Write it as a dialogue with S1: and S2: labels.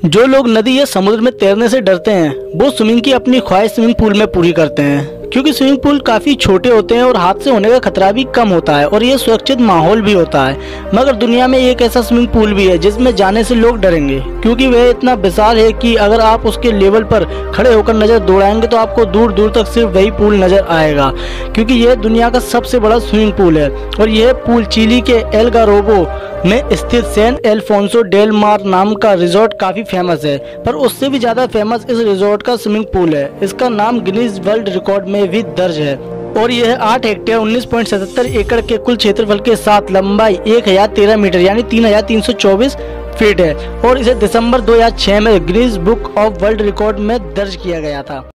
S1: जो लोग नदी या समुद्र में तैरने से डरते हैं वो स्विमिंग की अपनी ख्वाहिश स्विमिंग पूल में पूरी करते हैं, क्योंकि स्विमिंग पूल काफ़ी छोटे होते हैं और हादसे होने का खतरा भी कम होता है और ये सुरक्षित माहौल भी होता है। मगर दुनिया में एक ऐसा स्विमिंग पूल भी है जिसमें जाने से लोग डरेंगे, क्योंकि वह इतना विशाल है कि अगर आप उसके लेवल पर खड़े होकर नज़र दौड़ाएंगे तो आपको दूर दूर तक सिर्फ वही पूल नज़र आएगा, क्योंकि यह दुनिया का सबसे बड़ा स्विमिंग पूल है। और यह पूल चिली के एल्गारोबो में स्थित सैन एल्फोंसो डेल मार नाम का रिजॉर्ट काफ़ी फेमस है, पर उससे भी ज़्यादा फेमस इस रिजॉर्ट का स्विमिंग पूल है। इसका नाम गिनीज वर्ल्ड रिकॉर्ड में भी दर्ज है और यह 8 हेक्टेयर 19.77 एकड़ के कुल क्षेत्रफल के साथ लंबाई 1013 मीटर यानी 3324 फीट है और इसे दिसंबर 2006 में Guinness book of world record में दर्ज किया गया था।